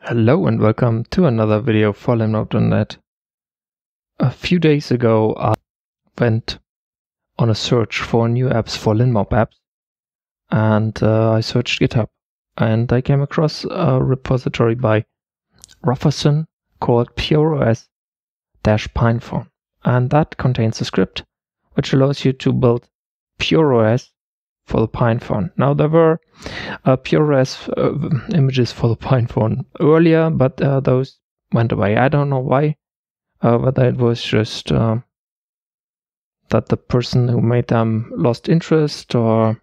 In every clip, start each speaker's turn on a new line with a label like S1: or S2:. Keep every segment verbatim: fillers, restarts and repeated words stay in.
S1: Hello and welcome to another video for Limnob dot net. A few days ago I went on a search for new apps for Linmob apps, and uh, I searched GitHub and I came across a repository by Rufferson called PureOS-Pinephone, and that contains a script which allows you to build PureOS for the Pinephone. Now there were uh, PureOS uh, images for the Pinephone earlier, but uh, those went away. I don't know why, uh, whether it was just uh, that the person who made them lost interest, or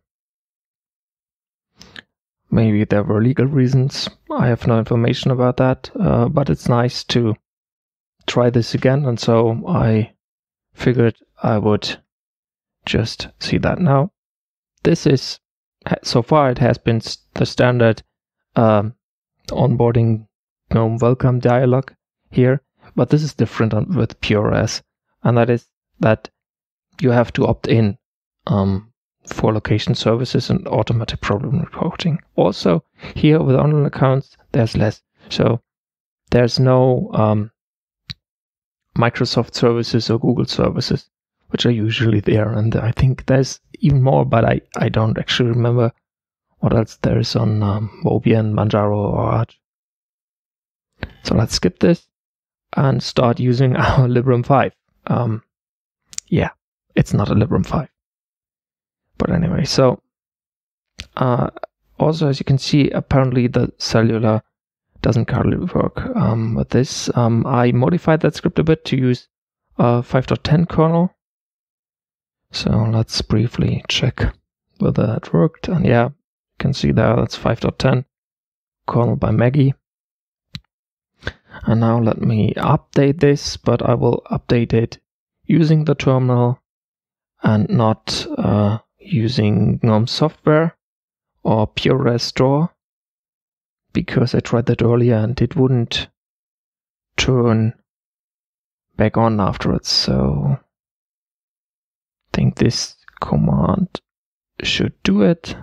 S1: maybe there were legal reasons. I have no information about that, uh, but it's nice to try this again, and so I figured I would just see that now. This is, so far it has been the standard um, onboarding GNOME welcome dialog here, but this is different on, with PureOS, and that is that you have to opt in um, for location services and automatic problem reporting. Also, here with online accounts, there's less. So there's no um, Microsoft services or Google services, which are usually there, and I think there's even more, but I, I don't actually remember what else there is on um, Mobian, Manjaro, or Arch. So let's skip this and start using our Librem five. Um, yeah, it's not a Librem five. But anyway, so uh, also as you can see, apparently the cellular doesn't currently work um, with this. Um, I modified that script a bit to use uh, five point ten kernel. So let's briefly check whether that worked. And yeah, you can see there that's five point ten, kernel by Maggie. And now let me update this, but I will update it using the terminal and not uh, using GNOME software or PureOS store, because I tried that earlier and it wouldn't turn back on afterwards. So I think this command should do it.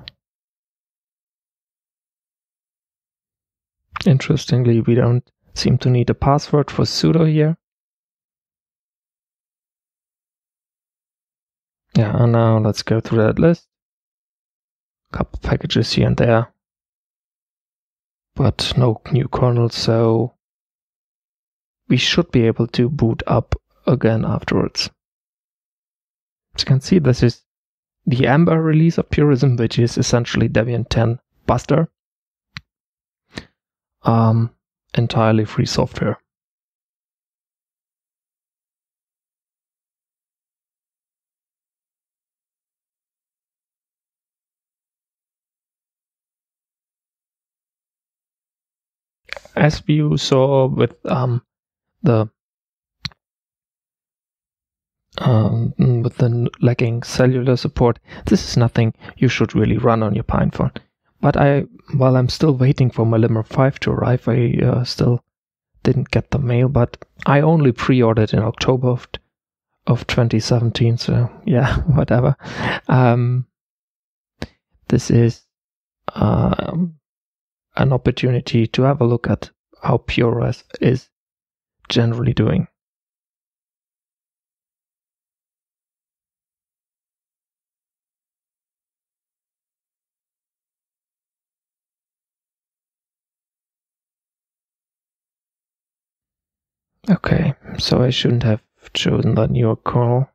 S1: Interestingly, we don't seem to need a password for sudo here. Yeah, and now let's go through that list. A couple packages here and there, but no new kernel, so we should be able to boot up again afterwards. As you can see, this is the Amber release of Purism, which is essentially Debian ten Buster. Um, entirely free software. As you saw with um, the Um, with the lacking cellular support, this is nothing you should really run on your Pinephone. But I, while I'm still waiting for my Librem five to arrive, I uh, still didn't get the mail, but I only pre-ordered in October of, of twenty seventeen, so yeah, whatever. Um, this is um, an opportunity to have a look at how PureOS is generally doing. Okay, so I shouldn't have chosen that newer kernel.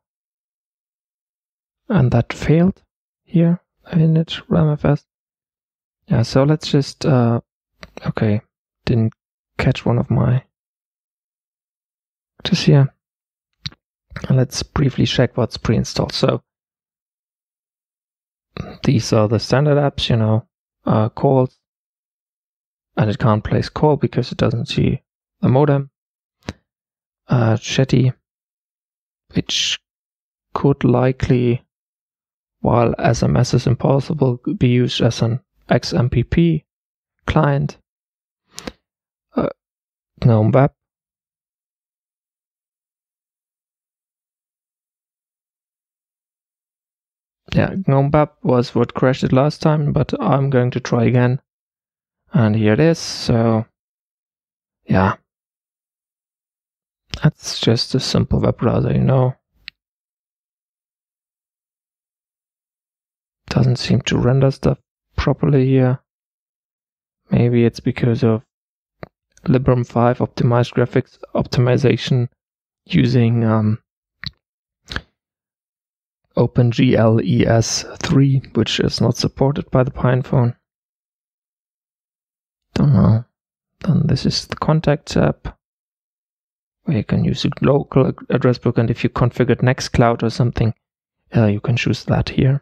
S1: And that failed here, init ramfs. Yeah, so let's just, uh, okay, didn't catch one of my, just here. Let's briefly check what's pre-installed. So these are the standard apps, you know, uh, calls, and it can't place call because it doesn't see the modem. Uh, Chatty, which could likely, while S M S is impossible, be used as an X M P P client. Uh, GNOME Web. Yeah, GNOME Web was what crashed it last time, but I'm going to try again. And here it is. So yeah, that's just a simple web browser, you know. Doesn't seem to render stuff properly here. Maybe it's because of Librem five optimized graphics optimization using um, OpenGL E S three, which is not supported by the PinePhone. Don't know. Then this is the Contacts app, where you can use a local address book, and if you configured Nextcloud or something, uh, you can choose that here.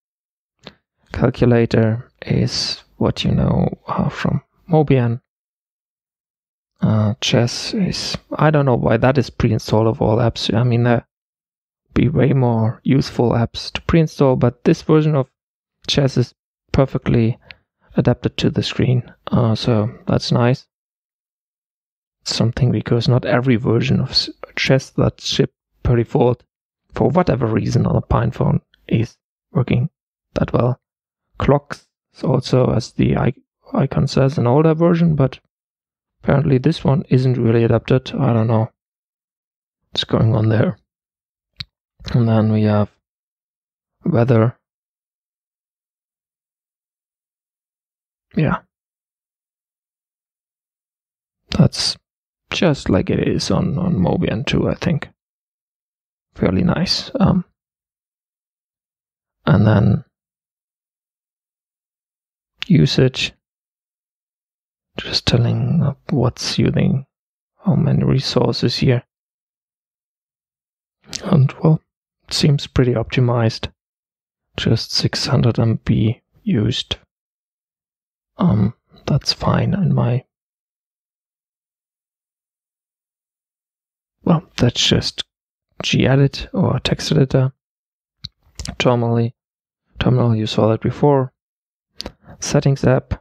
S1: Calculator is what you know uh, from Mobian. Uh, Chess is, I don't know why that is pre-install of all apps. I mean, there be way more useful apps to pre-install, but this version of Chess is perfectly adapted to the screen, uh, so that's nice. It's something because not every version of Chess that shipped per default, for whatever reason on a PinePhone, is working that well. Clocks is also, as the icon says, an older version, but apparently this one isn't really adapted. I don't know what's going on there. And then we have weather. Yeah. That's just like it is on, on Mobian too, I think. Fairly nice. Um, and then usage. Just telling what's using how many resources here. And well, it seems pretty optimized. Just six hundred M B used. Um, that's fine in my. Well, that's just gedit or text editor. Terminal, terminal, you saw that before. Settings app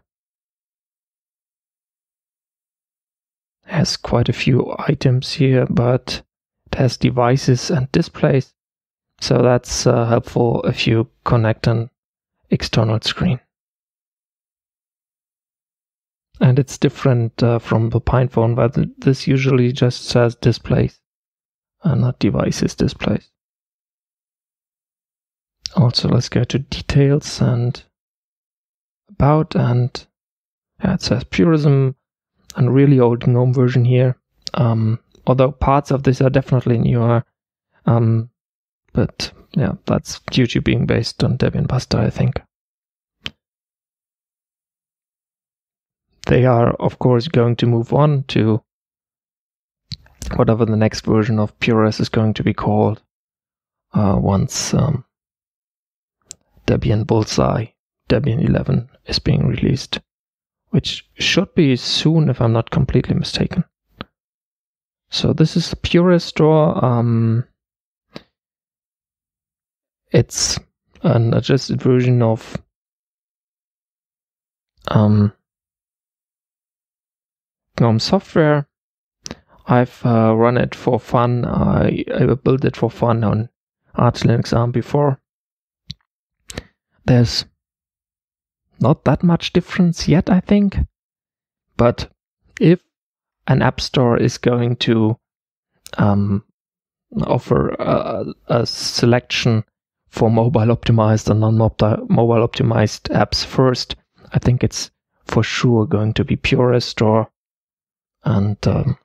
S1: has quite a few items here, but it has devices and displays, so that's uh, helpful if you connect an external screen. And it's different uh, from the PinePhone, but this usually just says displays and not devices displays. Also, let's go to details and about, and yeah, it says Purism, and really old GNOME version here. Um, although parts of this are definitely newer, um, but yeah, that's due to being based on Debian Buster, I think. They are, of course, going to move on to whatever the next version of PureOS is going to be called uh, once um, Debian Bullseye, Debian eleven, is being released, which should be soon if I'm not completely mistaken. So this is the PureOS store. Um, it's an adjusted version of um, GNOME software. I've uh, run it for fun. I, I built it for fun on Arch Linux ARM before. There's not that much difference yet, I think. But if an app store is going to um, offer a, a selection for mobile optimized and non-mobile optimized apps first, I think it's for sure going to be PureOS store. And um,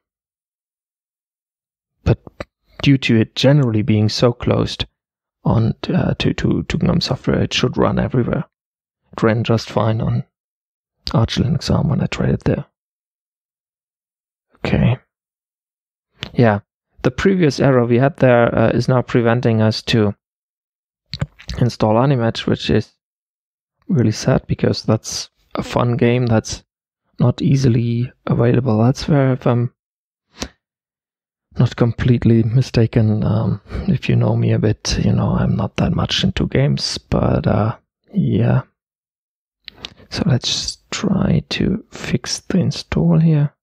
S1: but due to it generally being so closed on uh, to, to, to GNOME software, it should run everywhere. It ran just fine on Arch Linux ARM when I tried it there. Okay. Yeah, the previous error we had there uh, is now preventing us to install Animatch, which is really sad because that's a fun game that's not easily available elsewhere, if I'm not completely mistaken. Um, if you know me a bit, you know I'm not that much into games, but uh, yeah. So let's try to fix the install here.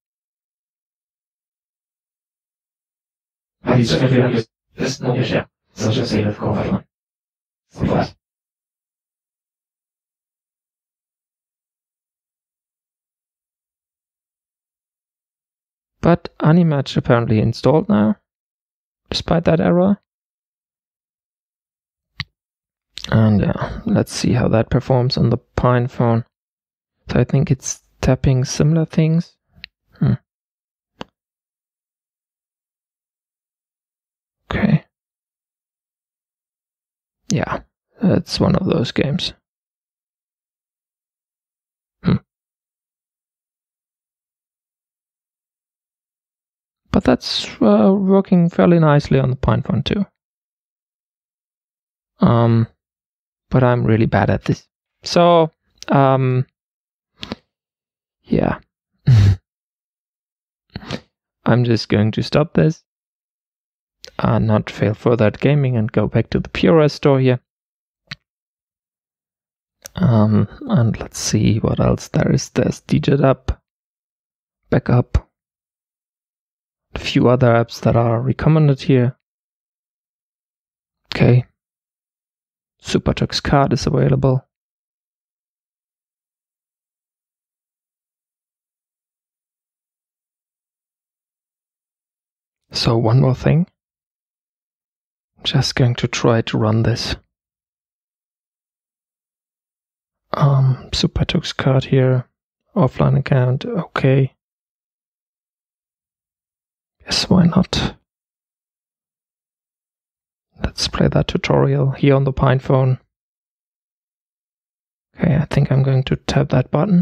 S1: But Animatch apparently installed now, despite that error. And yeah, let's see how that performs on the PinePhone. So I think it's tapping similar things. Hmm. Okay. Yeah, it's one of those games. Hmm. But that's uh, working fairly nicely on the PinePhone too. Um, but I'm really bad at this. So, um, yeah. I'm just going to stop this. Uh, not fail further at gaming and go back to the PureOS store here. Um, and let's see what else there is. There's D J Up, Backup, a few other apps that are recommended here. Okay. SuperTux card is available. So one more thing. Just going to try to run this. Um, SuperTux card here, offline account, okay. Yes, why not? Let's play that tutorial here on the PinePhone. Okay, I think I'm going to tap that button.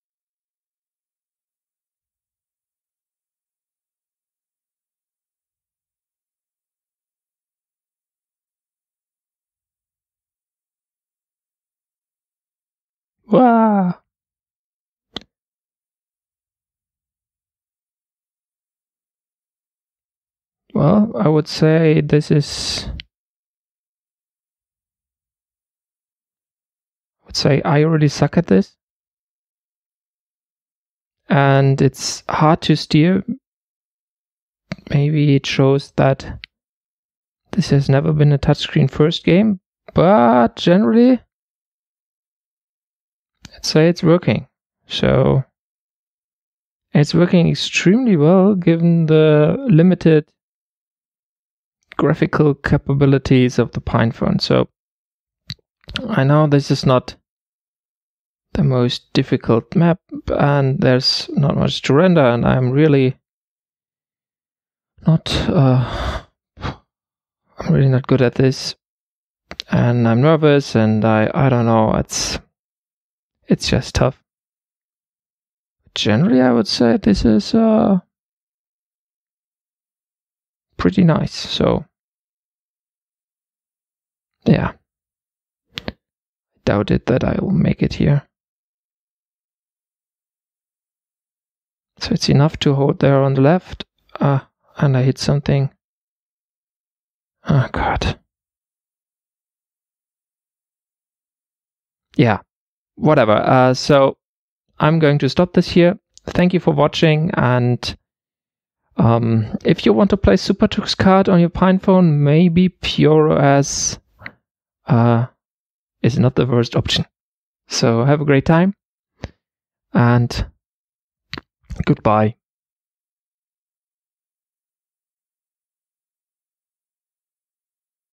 S1: Wow. Well, I would say this is... I would say I already suck at this. And it's hard to steer. Maybe it shows that this has never been a touchscreen first game, but generally, I'd say it's working. So, it's working extremely well given the limited graphical capabilities of the PinePhone. So, I know this is not the most difficult map, and there's not much to render, and I'm really not, uh, I'm really not good at this, and I'm nervous, and I, I don't know, it's, it's just tough. Generally, I would say this is, uh, pretty nice, so, yeah. I doubt it that I will make it here. So it's enough to hold there on the left, uh, and I hit something. Oh god. Yeah, whatever. Uh, so I'm going to stop this here. Thank you for watching, and um, if you want to play SuperTux card on your PinePhone, maybe PureOS uh, is not the worst option. So have a great time, and goodbye.